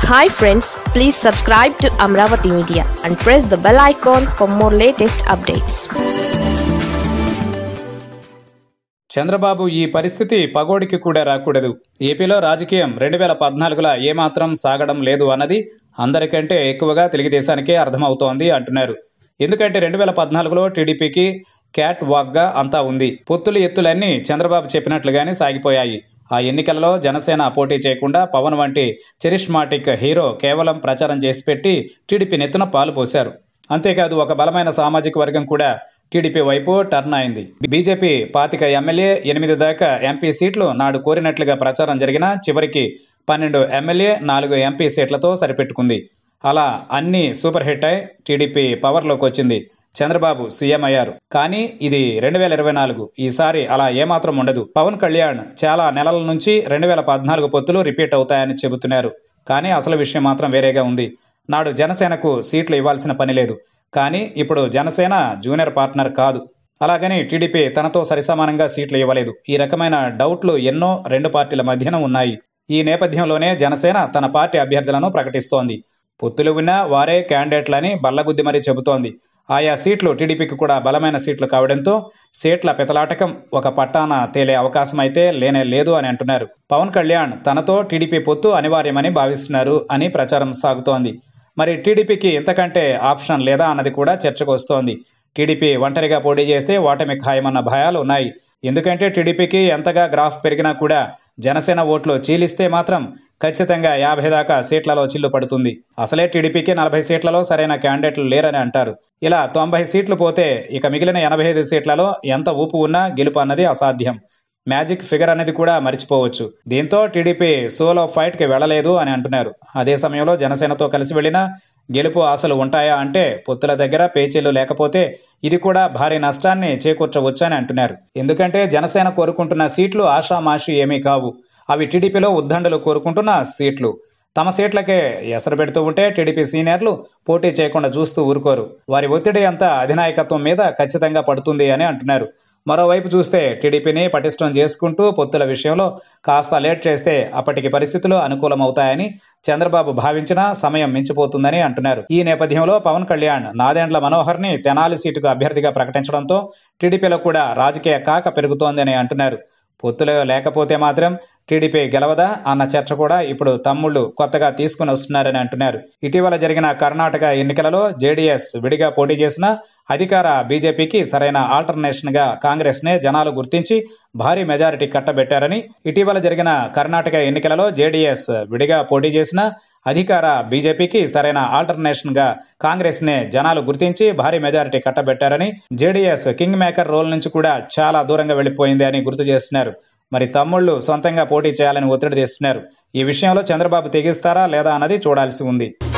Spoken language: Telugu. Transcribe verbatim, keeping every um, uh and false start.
Hi friends, please subscribe to Amaravathi Media and press the bell icon for more latest updates. Chandrababu ఈ పరిస్థితి పగోడికి కూడా రాకూడదు. ఏపీలో రాజకీయం రెండు వేల పద్నాలుగులో ఏమాత్రం సాగడం లేదు అన్నది అందరికంటే ఎక్కువగా తెలుగుదేశానికే అర్థమవుతోంది అంటున్నారు. ఎందుకంటే రెండు వేల పద్నాలుగులో టీడీపీకి క్యాట్ వాక్గా అంతా ఉంది. పొత్తులు ఎత్తులన్నీ చంద్రబాబు చెప్పినట్లుగానే సాగిపోయాయి. ఆ ఎన్నికలలో జనసేన పోటీ చేయకుండా పవన్ వంటి చరిష్మాటిక్ హీరో కేవలం ప్రచారం చేసి పెట్టి టీడీపీ నెత్తున పాలు పోశారు. అంతేకాదు ఒక బలమైన సామాజిక వర్గం కూడా టీడీపీ వైపు టర్న్ అయింది. బీజేపీ పాతిక ఎమ్మెల్యే, ఎనిమిది దాకా ఎంపీ సీట్లు నాడు కోరినట్లుగా ప్రచారం జరిగినా చివరికి పన్నెండు ఎమ్మెల్యే, నాలుగు ఎంపీ సీట్లతో సరిపెట్టుకుంది. అలా అన్ని సూపర్ హిట్ అయి టీడీపీ పవర్లోకి వచ్చింది. చంద్రబాబు సీఎం అయ్యారు. కానీ ఇది రెండు వేల ఇరవై నాలుగు. ఈసారి అలా ఏమాత్రం ఉండదు. పవన్ కళ్యాణ్ చాలా నెలల నుంచి రెండు వేల పద్నాలుగు పొత్తులు రిపీట్ అవుతాయని చెబుతున్నారు. కానీ అసలు విషయం మాత్రం వేరేగా ఉంది. నాడు జనసేనకు సీట్లు ఇవ్వాల్సిన పని లేదు. కానీ ఇప్పుడు జనసేన జూనియర్ పార్ట్నర్ కాదు. అలాగని టీడీపీ తనతో సరిసమానంగా సీట్లు ఇవ్వలేదు. ఈ రకమైన డౌట్లు ఎన్నో రెండు పార్టీల మధ్యన ఉన్నాయి. ఈ నేపథ్యంలోనే జనసేన తన పార్టీ అభ్యర్థులను ప్రకటిస్తోంది. పొత్తులు ఉన్నా వారే క్యాండిడేట్లని బల్లగుద్ది మరీ చెబుతోంది. ఆయా సీట్లు టీడీపీకి కూడా బలమైన సీట్లు కావడంతో సీట్ల పెతలాటకం ఒక పట్టాన తేలే అవకాశం అయితే లేనే లేదు అని అంటున్నారు. పవన్ కళ్యాణ్ తనతో టీడీపీ పొత్తు అనివార్యమని భావిస్తున్నారు అని ప్రచారం సాగుతోంది. మరి టీడీపీకి ఇంతకంటే ఆప్షన్ లేదా అన్నది కూడా చర్చకు వస్తోంది. టీడీపీ ఒంటరిగా పోటీ చేస్తే ఓటమి ఖాయమన్న భయాలు ఉన్నాయి. ఎందుకంటే టీడీపీకి ఎంతగా గ్రాఫ్ పెరిగినా కూడా జనసేన ఓట్లు చీలిస్తే మాత్రం ఖచ్చితంగా యాభై దాకా సీట్లలో చిల్లు పడుతుంది. అసలే టీడీపీకి నలభై సీట్లలో సరైన క్యాండిడేట్లు లేరని అంటారు. ఇలా తొంభై సీట్లు పోతే ఇక మిగిలిన ఎనభై ఐదు సీట్లలో ఎంత ఊపు ఉన్నా గెలుపు అన్నది అసాధ్యం. మ్యాజిక్ ఫిగర్ అనేది కూడా మర్చిపోవచ్చు. దీంతో టీడీపీ సోలో ఫైట్కి వెళ్లలేదు అని అంటున్నారు. అదే సమయంలో జనసేనతో కలిసి వెళ్లినా గెలుపు ఆశలు ఉంటాయా అంటే పొత్తుల దగ్గర పేచీలు లేకపోతే ఇది కూడా భారీ నష్టాన్ని చేకూర్చవచ్చని అంటున్నారు. ఎందుకంటే జనసేన కోరుకుంటున్న సీట్లు ఆషామాషి ఏమీ కావు. అవి టీడీపీలో ఉద్దండలు కోరుకుంటున్న సీట్లు. తమ సీట్లకే ఎసరు పెడుతూ ఉంటే టీడీపీ సీనియర్లు పోటీ చేయకుండా చూస్తూ ఊరుకోరు. వారి ఒత్తిడి అంతా అధినాయకత్వం మీద ఖచ్చితంగా పడుతుంది అని అంటున్నారు. మరోవైపు చూస్తే టీడీపీని పటిష్టం చేసుకుంటూ పొత్తుల విషయంలో కాస్త లేట్ చేస్తే అప్పటికి పరిస్థితులు అనుకూలమవుతాయని చంద్రబాబు భావించినా సమయం మించిపోతుందని అంటున్నారు. ఈ నేపథ్యంలో పవన్ కళ్యాణ్ నాదెండ్ల మనోహర్ని తెనాలి సీటుకు అభ్యర్థిగా ప్రకటించడంతో టీడీపీలో కూడా రాజకీయ కాక పెరుగుతోందని అంటున్నారు. పొత్తులు లేకపోతే మాత్రం టీడీపీ గెలవదా అన్న చర్చ కూడా ఇప్పుడు తమ్ముళ్లు కొత్తగా తీసుకుని వస్తున్నారని అంటున్నారు. ఇటీవల జరిగిన కర్ణాటక ఎన్నికలలో జేడీఎస్ విడిగా పోటీ చేసిన అధికార బీజేపీకి సరైన ఆల్టర్నేషన్ గా కాంగ్రెస్ నే జనాలు గుర్తించి భారీ మెజారిటీ కట్టబెట్టారని, ఇటీవల జరిగిన కర్ణాటక ఎన్నికలలో జేడీఎస్ విడిగా పోటీ చేసిన అధికార బీజేపీకి సరైన ఆల్టర్నేషన్ గా కాంగ్రెస్ నే జనాలు గుర్తించి భారీ మెజారిటీ కట్టబెట్టారని, జేడీఎస్ కింగ్ మేకర్ రోల్ నుంచి కూడా చాలా దూరంగా వెళ్లిపోయింది అని గుర్తు చేస్తున్నారు. మరి తమ్ముళ్లు సొంతంగా పోటీ చేయాలని ఒత్తిడి తెస్తున్నారు. ఈ విషయంలో చంద్రబాబు తెగిస్తారా లేదా అన్నది చూడాల్సి ఉంది.